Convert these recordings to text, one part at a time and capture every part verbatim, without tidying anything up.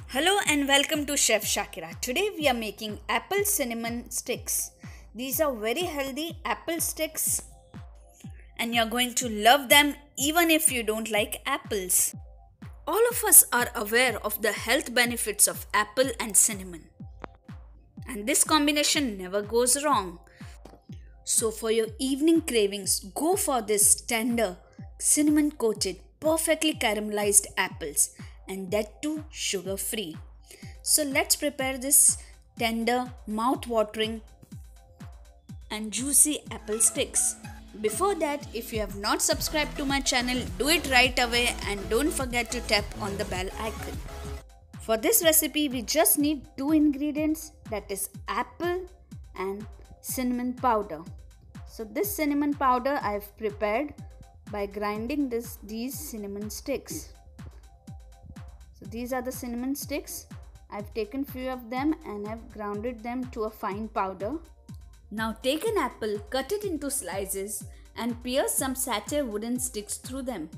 Hello and welcome to Chef Shakira. Today we are making apple cinnamon sticks. These are very healthy apple sticks and you're going to love them even if you don't like apples. All of us are aware of the health benefits of apple and cinnamon. And this combination never goes wrong. So for your evening cravings, go for this tender, cinnamon coated, perfectly caramelized apples. And that too sugar free. So let's prepare this tender, mouth-watering and juicy apple sticks. Before that, if you have not subscribed to my channel, do it right away and don't forget to tap on the bell icon. For this recipe, we just need two ingredients, that is apple and cinnamon powder. So this cinnamon powder I have prepared by grinding this these cinnamon sticks. So these are the cinnamon sticks. I've taken few of them and I've grounded them to a fine powder. Now take an apple, cut it into slices and pierce some sachet wooden sticks through them.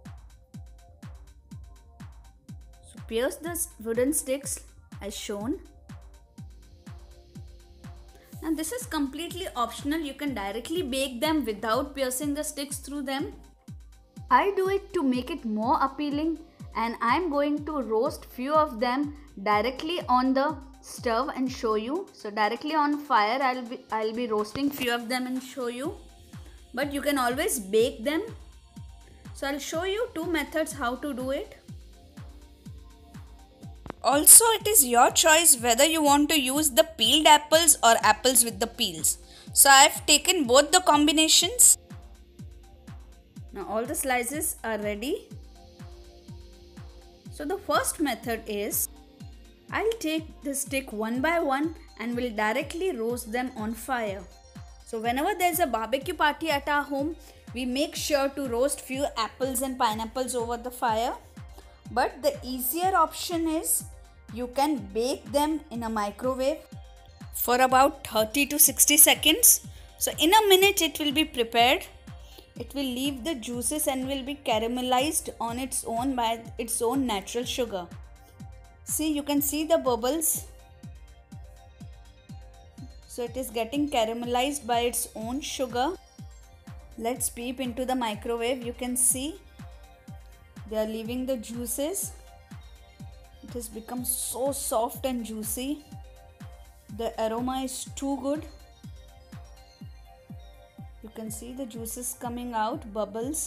So pierce the wooden sticks as shown. Now this is completely optional. You can directly bake them without piercing the sticks through them. I do it to make it more appealing. And I'm going to roast few of them directly on the stove and show you. So directly on fire I'll be I'll be roasting few of them and show you. But you can always bake them. So I'll show you two methods how to do it. Also, it is your choice whether you want to use the peeled apples or apples with the peels. So I've taken both the combinations. Now all the slices are ready. So the first method is, I'll take the stick one by one and will directly roast them on fire. So whenever there's a barbecue party at our home, we make sure to roast few apples and pineapples over the fire. But the easier option is, you can bake them in a microwave for about thirty to sixty seconds. So in a minute it will be prepared. It will leave the juices and will be caramelized on its own by its own natural sugar. See, you can see the bubbles. So it is getting caramelized by its own sugar. Let's peep into the microwave. You can see they are leaving the juices. It has become so soft and juicy. The aroma is too good. You can see the juices coming out, bubbles.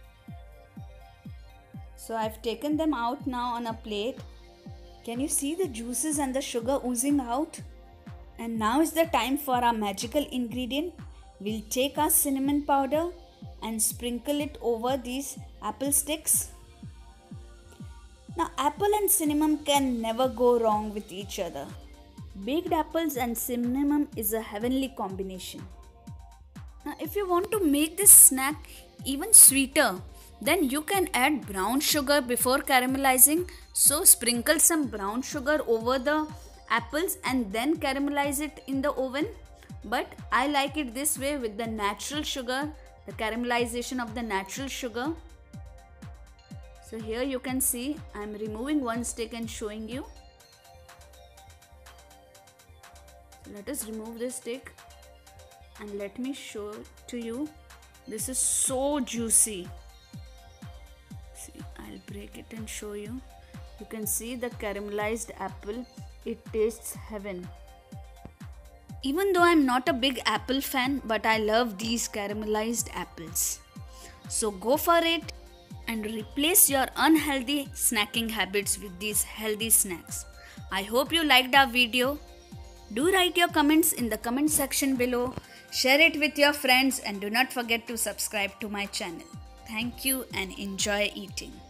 So I've taken them out now on a plate. Can you see the juices and the sugar oozing out? And now is the time for our magical ingredient. We'll take our cinnamon powder and sprinkle it over these apple sticks. Now apple and cinnamon can never go wrong with each other. Baked apples and cinnamon is a heavenly combination. Now if you want to make this snack even sweeter, then you can add brown sugar before caramelizing. So sprinkle some brown sugar over the apples and then caramelize it in the oven. But I like it this way with the natural sugar, the caramelization of the natural sugar. So here you can see I am removing one stick and showing you. So let us remove this stick. And let me show to you, this is so juicy. See, I'll break it and show you. You can see the caramelized apple, it tastes heaven. Even though I'm not a big apple fan, but I love these caramelized apples. So go for it and replace your unhealthy snacking habits with these healthy snacks. I hope you liked our video. Do write your comments in the comment section below. Share it with your friends and do not forget to subscribe to my channel. Thank you and enjoy eating.